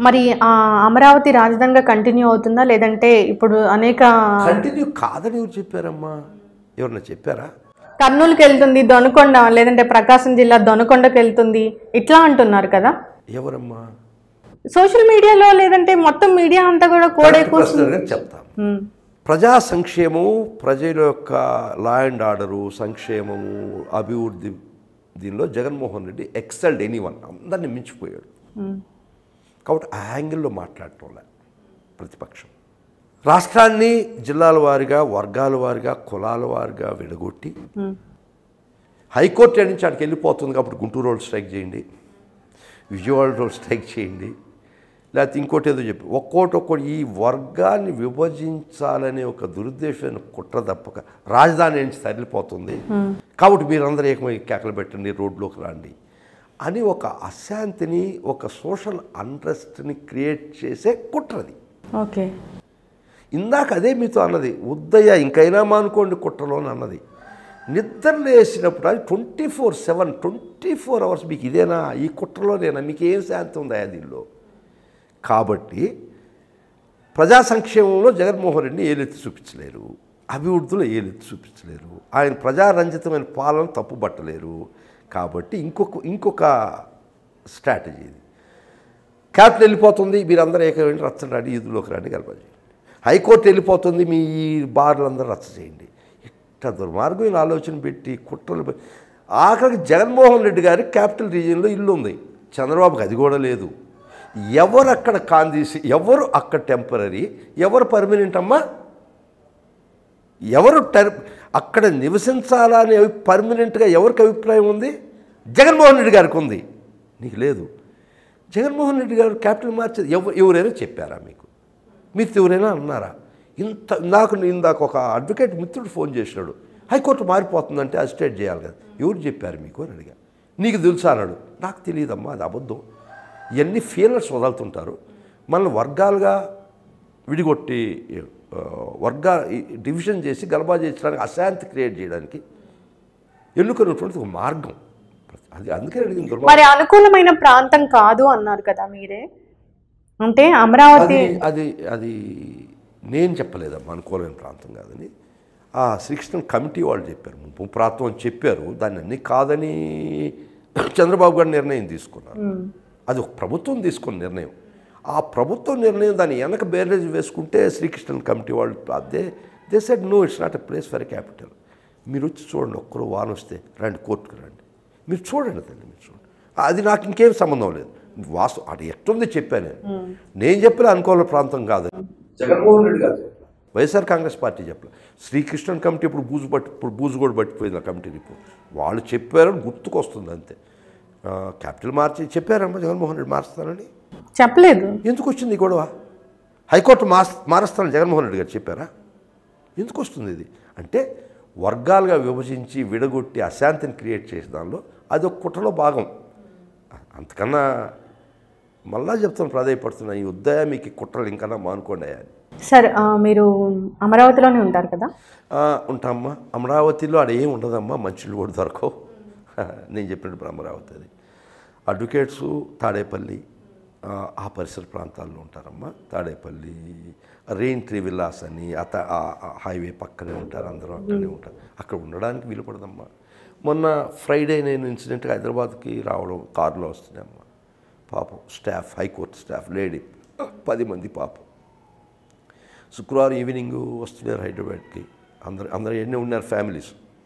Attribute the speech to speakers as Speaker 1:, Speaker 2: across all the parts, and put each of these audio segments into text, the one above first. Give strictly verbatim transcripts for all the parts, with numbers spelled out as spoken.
Speaker 1: మరి అమరావతి రాజధానిగా కంటిన్యూ అవుతుందా లేదంటే ఇప్పుడు అనేక
Speaker 2: కంటిన్యూ కాదని ఎవరు చెప్పారమ్మా? ఎవరన్నా చెప్పారా?
Speaker 1: కర్నూలుకి వెళ్తుంది, దొనకొండ లేదంటే ప్రకాశం జిల్లా దొనకొండకి వెళ్తుంది ఇట్లా అంటున్నారు కదా.
Speaker 2: ఎవరమ్మా?
Speaker 1: సోషల్ మీడియాలో లేదంటే మొత్తం మీడియా అంతా కూడా కోడేకూస్తుంది.
Speaker 2: చెప్తాను. ప్రజా సంక్షేమము, ప్రజల యొక్క లా అండ్ ఆర్డరు, సంక్షేమము, అభివృద్ధి, దీనిలో జగన్మోహన్ రెడ్డి ఎక్సెల్డ్ ఎనీవన్, అందరినీ మించిపోయాడు. కాబట్టి ఆ యాంగిల్లో మాట్లాడటంలే ప్రతిపక్షం. రాష్ట్రాన్ని జిల్లాల వారిగా, వర్గాల వారిగా, కులాల వారిగా విడగొట్టి హైకోర్టు నుంచి అక్కడికి వెళ్ళిపోతుంది కాబట్టి గుంటూరు రోడ్ స్ట్రైక్ చేయండి, విజయవాడ రోడ్ స్ట్రైక్ చేయండి, లేకపోతే ఇంకోటి ఏదో చెప్పి ఒక్కోటి ఒక్కోటి ఈ వర్గాన్ని విభజించాలనే ఒక దురుద్దేశమైన కుట్ర తప్పక రాజధాని నుంచి తరలిపోతుంది కాబట్టి మీరందరూ ఏకమై కేకలు పెట్టండి, రోడ్లోకి రండి అని ఒక అశాంతిని, ఒక సోషల్ అన్రెస్ట్ని క్రియేట్ చేసే కుట్రది.
Speaker 1: ఓకే,
Speaker 2: ఇందాక అదే మీతో అన్నది, ఉద్దయ ఇంకైనా మానుకోండి కుట్రలోని అన్నది. నిద్ర లేసినప్పుడు అది twenty four seven twenty four hours మీకు ఇదేనా, ఈ కుట్రలోనేనా, మీకు ఏం శాంతి ఉందా దీనిలో? కాబట్టి ప్రజా సంక్షేమంలో జగన్మోహన్ రెడ్డిని ఏలెత్తి చూపించలేరు, అభివృద్ధిలో ఏలెత్తి చూపించలేరు, ఆయన ప్రజారంజితమైన పాలన తప్పుబట్టలేరు. కాబట్టి ఇంకొక ఇంకొక స్ట్రాటజీ ఇది. క్యాపిటల్ వెళ్ళిపోతుంది, మీరందరూ ఏకమైనా రచ్చండి రండి, ఈదులోకి రండి, గెలపజేయండి. హైకోర్టు వెళ్ళిపోతుంది, మీ ఈ బార్లందరూ రచ్చ చేయండి. ఇట్లా దుర్మార్గమైన ఆలోచన పెట్టి కుట్రలు. ఆఖరికి జగన్మోహన్ రెడ్డి గారి క్యాపిటల్ రీజియన్లో ఇల్లు ఉంది, చంద్రబాబుకి అది కూడా లేదు. ఎవరు అక్కడ కాందీసి, ఎవరు అక్కడ టెంపరీ, ఎవరు పర్మనెంట్ అమ్మా? ఎవరు టెర్ అక్కడ నివసించాలని పర్మనెంట్గా ఎవరికి అభిప్రాయం ఉంది? జగన్మోహన్ రెడ్డి గారికి ఉంది, నీకు లేదు. జగన్మోహన్ రెడ్డి గారు క్యాపిటల్ మార్చేది ఎవరు ఎవరైనా చెప్పారా మీకు? మీరు ఎవరైనా అన్నారా? ఇంత నాకు ఇందాక ఒక అడ్వకేట్ మిత్రుడు ఫోన్ చేసినాడు, హైకోర్టు మారిపోతుందంటే అజిటేట్ చేయాలి కదా, ఎవరు చెప్పారు మీకు అని అడిగా. నీకు తెలుసా అన్నాడు. నాకు తెలియదమ్మా, అది అబద్ధం. ఇవన్నీ ఫీలర్స్ వదులుతుంటారు, మనల్ని వర్గాలుగా విడిగొట్టి వర్గా డివిజన్ చేసి గలబా చేయించడానికి, అశాంతి క్రియేట్ చేయడానికి ఎన్నుకున్నటువంటి ఒక మార్గం అది. అందుకే అడిగింది.
Speaker 1: మరి అనుకూలమైన ప్రాంతం కాదు అన్నారు కదా మీరే, అంటే అమరావతి
Speaker 2: అది అది నేను చెప్పలేదమ్మా, అనుకూలమైన ప్రాంతం కాదని. ఆ శ్రీకృష్ణ కమిటీ వాళ్ళు చెప్పారు, ముంపు ప్రాంతం అని చెప్పారు. దాన్ని అన్నీ కాదని చంద్రబాబు గారు నిర్ణయం తీసుకున్నారు. అది ఒక ప్రభుత్వం తీసుకున్న నిర్ణయం. ఆ ప్రభుత్వం నిర్ణయం దాన్ని వెనక బేరేజ్ వేసుకుంటే శ్రీకృష్ణ కమిటీ వాళ్ళు అదే they said no, it's not a place for a capital. మీరు వచ్చి చూడండి, ఒక్కరు వాన వస్తే రండి, కోర్టుకు రండి, మీరు చూడండి తల్లి, మీరు చూడండి. అది నాకు ఇంకేం సంబంధం లేదు, వాస్తవం అది ఎట్టుంది చెప్పాను నేను. నేను చెప్పిన అనుకూల ప్రాంతం కాదు, జగన్మోహన్ రెడ్డి గారు చెప్పారు, వైఎస్ఆర్ కాంగ్రెస్ పార్టీ చెప్పలేదు. శ్రీకృష్ణ కమిటీ ఇప్పుడు బూజు పట్టి ఇప్పుడు బూజు కూడా పట్టిపోయింది ఆ కమిటీ రిపోర్ట్. వాళ్ళు చెప్పారని గుర్తుకొస్తుంది అంతే. క్యాపిటల్ మార్చి చెప్పారమ్మా జగన్మోహన్ రెడ్డి మారుస్తానని?
Speaker 1: చెప్పలేదు.
Speaker 2: ఎందుకు వచ్చింది గొడవ? హైకోర్టు మార్ మారుస్తానని జగన్మోహన్ రెడ్డి గారు చెప్పారా? ఎందుకు వస్తుంది ఇది? అంటే వర్గాలుగా విభజించి విడగొట్టి అశాంతిని క్రియేట్ చేసే దానిలో అది ఒక కుట్రలో భాగం. అంతకన్నా మళ్ళా చెప్తాను, ప్రాధాయపడుతున్నా, ఈ ఉద్దయ మీకు కుట్రలు ఇంకన్నా మానుకోండి అని.
Speaker 1: సార్ మీరు అమరావతిలోనే ఉంటారు కదా?
Speaker 2: ఉంటామ్మా. అమరావతిలో అక్కడ ఏం ఉండదమ్మా, మంచులు కూడా దొరకవు. నేను చెప్పినప్పుడు అమరావతి అది. అడ్వకేట్సు తాడేపల్లి ఆ పరిసర ప్రాంతాల్లో ఉంటారమ్మా. తాడేపల్లి, రెయిన్ ట్రీ విల్లాస్ అని అత హైవే పక్కనే ఉంటారు, అందరూ అక్కడే ఉంటారు. అక్కడ ఉండడానికి వీలు పడదమ్మా. మొన్న ఫ్రైడే నేను ఇన్సిడెంట్గా హైదరాబాద్కి రావడం కారులో వస్తున్నాయమ్మా. పాపం స్టాఫ్, హైకోర్టు స్టాఫ్ లేడీ పది మంది పాపం శుక్రవారం ఈవినింగ్ వస్తున్నారు హైదరాబాద్కి. అందరు అందరు ఎన్ని ఉన్నారు ఫ్యామిలీస్.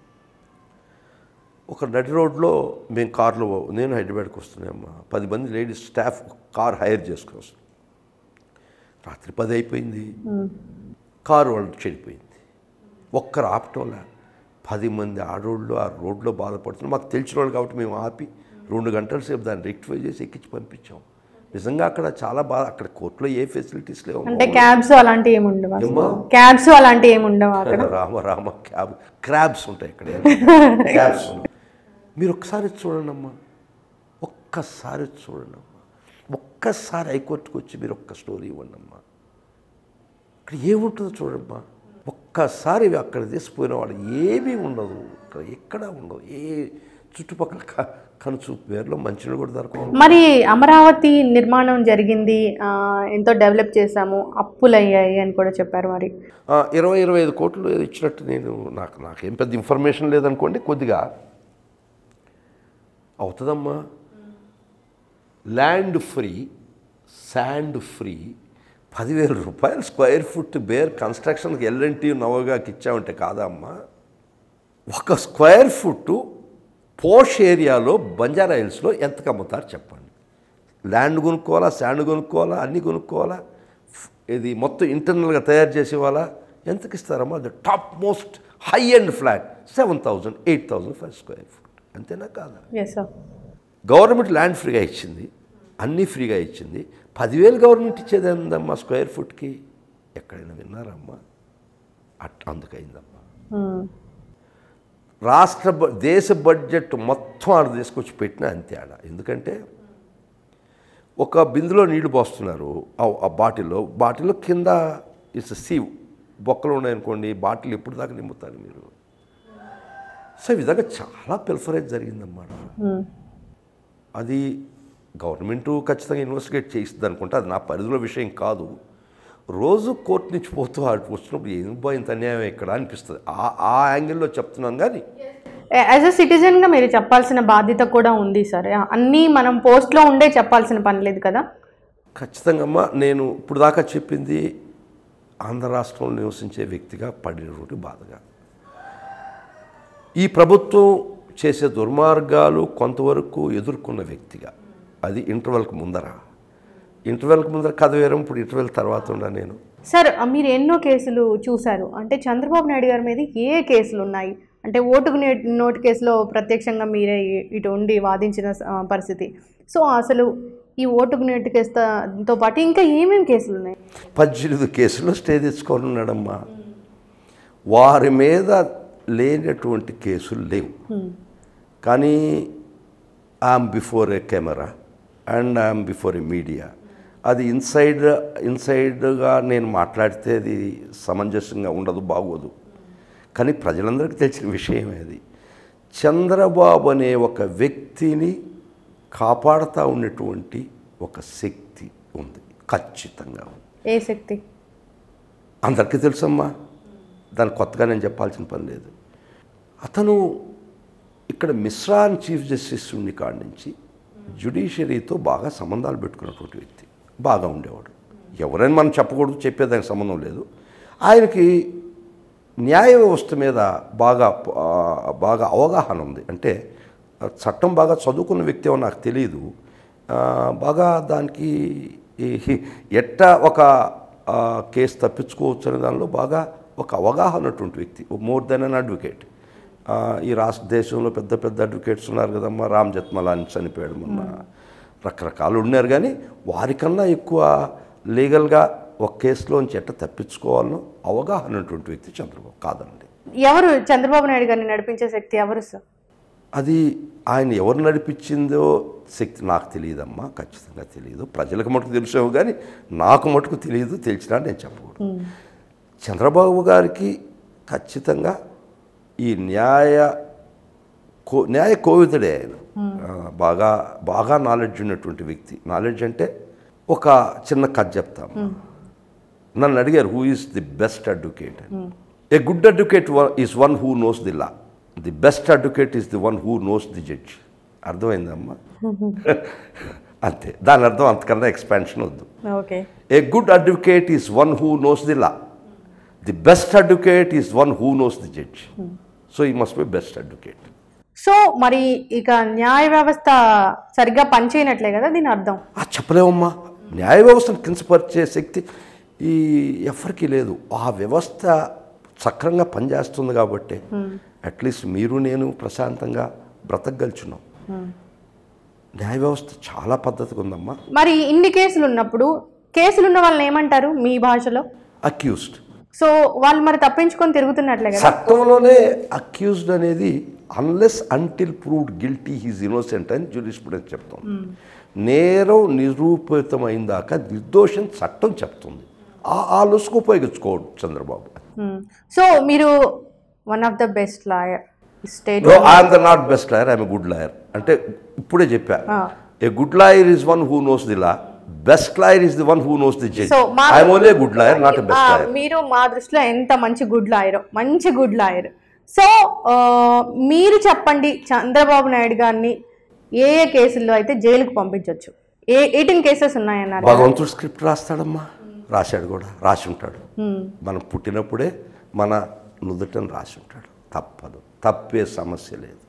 Speaker 2: ఒక నడి రోడ్లో మేము కార్లో, నేను హైదరాబాద్కి వస్తున్నాయమ్మా, పది మంది లేడీస్ స్టాఫ్ కార్ హైర్ చేసుకుని వస్తున్నాం. రాత్రి పది అయిపోయింది, కారు వాళ్ళు చెడిపోయింది. ఒక్కరు ఆపటంలా పది మంది ఆడోళ్ళు ఆ రోడ్లో బాధపడుతున్నారు. మాకు తెలిసిన వాళ్ళు కాబట్టి మేము ఆపి రెండు గంటల సేపు దాన్ని రెక్టిఫై చేసి ఎక్కించి పంపించాం. నిజంగా అక్కడ చాలా బాగా, అక్కడ కోర్టులో ఏ ఫెసిలిటీస్ లేవు,
Speaker 1: అంటే క్యాబ్స్ అలాంటివి ఏమి ఉండవు, క్యాబ్స్ అలాంటివి ఏమి ఉండవు అక్కడ.
Speaker 2: రామ రామ క్యాబ్ క్రాబ్స్ ఉంటాయి అక్కడ, క్యాబ్స్ ఉన్నాయి. మీరు ఒక్కసారి చూడండి అమ్మా, ఒక్కసారి చూడండి అమ్మా, ఒక్కసారి హైకోర్టుకు వచ్చి మీరు ఒక్క స్టోరీ ఇవ్వండి అమ్మా. ఇక్కడ ఏముంటుందో చూడమ్మా. ఒక్కసారి అక్కడ తీసిపోయిన వాడు ఏమీ ఉండదు, ఇక్కడ ఎక్కడా ఉండవు. ఏ చుట్టుపక్కల క- కనుచూపు పేరులో మంచినీళ్ళు కూడా దొరకవు.
Speaker 1: మరి అమరావతి నిర్మాణం జరిగింది, ఆ, ఎంతో డెవలప్ చేశాము, అప్పులు అయ్యాయి అని కూడా చెప్పారు. మరి
Speaker 2: ఆ, ఇరవై ఇరవై ఐదు కోట్లు ఏదో ఇచ్చినట్టు నేను నాకు నాకేం పెద్ద ఇన్ఫర్మేషన్ లేదనుకోండి, కొద్దిగా అవుతుందమ్మా. ల్యాండ్ ఫ్రీ, శాండ్ ఫ్రీ, పదివేల రూపాయలు స్క్వేర్ ఫుట్ బేర్ కన్స్ట్రక్షన్కి ఎల్ఎన్టీ నవగాకి ఇచ్చామంటే కాదా అమ్మా? ఒక స్క్వేర్ ఫుట్ పోష్ ఏరియాలో బంజారా హిల్స్లో ఎంతకు అమ్ముతారు చెప్పండి. ల్యాండ్ కొనుక్కోవాలా, శాండ్ కొనుక్కోవాలా, అన్నీ కొనుక్కోవాలా, ఇది మొత్తం ఇంటర్నల్గా తయారు చేసేవాళ్ళ ఎంతకి ఇస్తారమ్మా? అది top most high end flat seven thousand eight thousand five square foot, అంతేనా కాదా?
Speaker 1: Yes sir.
Speaker 2: గవర్నమెంట్ ల్యాండ్ ఫ్రీగా ఇచ్చింది, అన్నీ ఫ్రీగా ఇచ్చింది. పదివేలు గవర్నమెంట్ ఇచ్చేది ఏందమ్మా స్క్వేర్ ఫుట్కి? ఎక్కడైనా విన్నారమ్మా? అట్ అందుకైందమ్మా. రాష్ట్ర బ- దేశ బడ్జెట్ మొత్తం ఆడ తీసుకొచ్చి పెట్టినా అంతే ఆడ. ఎందుకంటే ఒక బిందులో నీళ్లు పోస్తున్నారు, ఆ- ఆ బాటిల్లో బాటిల్లో కింద ఇట్స్ సీవ్ బొక్కలు ఉన్నాయనుకోండి, బాటిల్ ఎప్పుడు దాకా నింపుతారు మీరు? సో ఈ విధంగా చాలా పిల్ఫరేజ్ జరిగిందన్నమాట. అది గవర్నమెంటు ఖచ్చితంగా ఇన్వెస్టిగేట్ చేయిస్తుంది అనుకుంటే, అది నా పరిధిలో విషయం కాదు. రోజు కోర్టు నుంచి పోతూ అటు వచ్చినప్పుడు ఏం బా ఇంత అన్యాయం ఇక్కడ అనిపిస్తుంది. ఆ ఆ యాంగిల్లో చెప్తున్నాను. కానీ
Speaker 1: యాజ్ అ సిటిజన్గా మీరు చెప్పాల్సిన బాధ్యత కూడా ఉంది సార్. అన్నీ మనం పోస్ట్లో ఉండే చెప్పాల్సిన పని లేదు కదా.
Speaker 2: ఖచ్చితంగా అమ్మా, నేను ఇప్పుడు దాకా చెప్పింది ఆంధ్ర రాష్ట్రంలో నివసించే వ్యక్తిగా పడినటువంటి బాధగా. ఈ ప్రభుత్వం చేసే దుర్మార్గాలు కొంతవరకు ఎదుర్కొన్న వ్యక్తిగా, అది ఇంటర్వెల్కి ముందర ఇంటర్వెల్కి ముందర కథ వేరం, ఇప్పుడు ఇంటర్వెల్ తర్వాత ఉన్నా నేను.
Speaker 1: సార్, మీరు ఎన్నో కేసులు చూశారు. అంటే చంద్రబాబు నాయుడు గారి మీద ఏ కేసులు ఉన్నాయి? అంటే ఓటుకు నే- నోటు కేసులో ప్రత్యక్షంగా మీరే ఇటు ఉండి వాదించిన ఆ, పరిస్థితి. సో అసలు ఈ ఓటుకు నోటు కేసుతో పాటు ఇంకా ఏమేమి కేసులు ఉన్నాయి?
Speaker 2: పద్దెనిమిది కేసుల్లో స్టే తెచ్చుకొని ఉన్నాడమ్మా. వారి మీద లేనటువంటి కేసులు లేవు. కానీ I'm before a camera and I'm before a media. అది ఇన్సైడ్ ఇన్సైడ్గా నేను మాట్లాడితే అది సమంజసంగా ఉండదు, బాగోదు. కానీ ప్రజలందరికీ తెలిసిన విషయం అది. చంద్రబాబు అనే ఒక వ్యక్తిని కాపాడుతూ ఉన్నటువంటి ఒక శక్తి ఉంది, ఖచ్చితంగా ఉంది.
Speaker 1: ఏ శక్తి?
Speaker 2: అందరికీ తెలుసమ్మా, దాన్ని కొత్తగా నేను చెప్పాల్సిన పని లేదు. అతను ఇక్కడ మిశ్రా అని చీఫ్ జస్టిస్ ఉండి కాడి నుంచి జ్యుడిషియరీతో బాగా సంబంధాలు పెట్టుకున్నటువంటి వ్యక్తి, బాగా ఉండేవాడు. ఎవరైనా మనం చెప్పకూడదు, చెప్పేదానికి సంబంధం లేదు. ఆయనకి న్యాయ వ్యవస్థ మీద బాగా ఆ, బాగా అవగాహన ఉంది. అంటే చట్టం బాగా చదువుకున్న వ్యక్తి ఏమో నాకు తెలియదు. ఆ, బాగా దానికి ఈ- ఎట్టా ఒక ఆ, కేసు తప్పించుకోవచ్చు అనే దానిలో బాగా ఒక అవగాహన ఉన్నటువంటి వ్యక్తి, మోర్ దెన్ అన్ అడ్వకేట్. ఈ రాష్ట్ర దేశంలో పెద్ద పెద్ద అడ్వకేట్స్ ఉన్నారు కదమ్మా, రామ్ జత్మలాని చనిపోయాడు మొన్న, రకరకాలు ఉన్నారు. కానీ వారికన్నా ఎక్కువ లీగల్గా ఒక కేసులోంచి ఎట్ట తప్పించుకోవాలనో అవగాహన ఉన్నటువంటి వ్యక్తి చంద్రబాబు, కాదండి.
Speaker 1: ఎవరు చంద్రబాబు నాయుడు గారిని నడిపించే శక్తి ఎవరు సార్?
Speaker 2: అది ఆయన ఎవరు నడిపించిందో శక్తి నాకు తెలియదమ్మా, ఖచ్చితంగా తెలియదు. ప్రజలకు మటుకు తెలుసేమో కానీ నాకు మటుకు తెలియదు, తెలిసినా నేను చెప్పకూడదు. చంద్రబాబు గారికి ఖచ్చితంగా ఈ న్యాయ కో న్యాయ కోవిదుడే ఆయన. ఆ, బాగా బాగా నాలెడ్జ్ ఉన్నటువంటి వ్యక్తి. నాలెడ్జ్ అంటే ఒక చిన్న కథ చెప్తాము. నన్ను అడిగారు, who is the best advocate అని. A good advocate is one who knows the law, the best advocate is the one who knows the judge. అర్థమైందమ్మా? అంతే, దాని అర్థం అంతకన్నా ఎక్స్పాన్షన్ వద్దు.
Speaker 1: Okay.
Speaker 2: A good advocate is one who knows the law, the best advocate is one who knows the judge. So ఈ must be best advocate.
Speaker 1: So మరి ఇక న్యాయ వ్యవస్థ సరిగ్గా పనిచేయనట్లే కదా దీని అర్థం?
Speaker 2: ఆ చెప్పలేమమ్మా, న్యాయ వ్యవస్థను కించపరిచే శక్తి ఈ ఎవరికి లేదు. ఆ వ్యవస్థ సక్రంగా పనిచేస్తుంది కాబట్టి అట్లీస్ట్ మీరు నేను ప్రశాంతంగా బ్రతకగలుచున్నాం. న్యాయ వ్యవస్థ చాలా పద్ధతిగా ఉందమ్మా.
Speaker 1: మరి ఇన్ని కేసులు ఉన్నప్పుడు కేసులు ఉన్న వాళ్ళని ఏమంటారు మీ భాషలో?
Speaker 2: అక్యూజ్డ్.
Speaker 1: సో వాళ్ళు మరి తప్పించుకొని తిరుగుతున్నట్లే కదా.
Speaker 2: చట్టంలోనే అక్యూజ్డ్ అనేది unless until proved guilty he's innocent అని జ్యూరిస్ప్రుడెన్స్ చెప్తాం. నేరం నిరూపితమైన దాకా నిర్దోషం చట్టం చెప్తుంది. ఆ ఆ లొసుకు ఉపయోగించుకోడు చంద్రబాబు.
Speaker 1: సో మీరు one of the best lawyer, state
Speaker 2: I'm the not best lawyer, I'm a good lawyer అంటే ఇప్పుడే చెప్పా. A good lawyer is one who knows the law, best lawyer is the one who knows the judge. I'm only a good lawyer, not a best lawyer.
Speaker 1: మీరు మా దృష్టిలో ఎంత మంచి good lawyer, మంచి good lawyer. So మీరు చెప్పండి, చంద్రబాబు నాయుడు గారిని ఏ ఏ కేసుల్లో అయితే జైలుకు పంపించవచ్చు? ఏ ఎయిటీన్ కేసెస్ ఉన్నాయన్నారు.
Speaker 2: భగవంతుడు స్క్రిప్ట్ రాస్తాడమ్మా, రాశాడు కూడా, రాసి ఉంటాడు. మనం పుట్టినప్పుడే మన నుదుటను రాసి ఉంటాడు. తప్పదు, తప్పే సమస్య లేదు.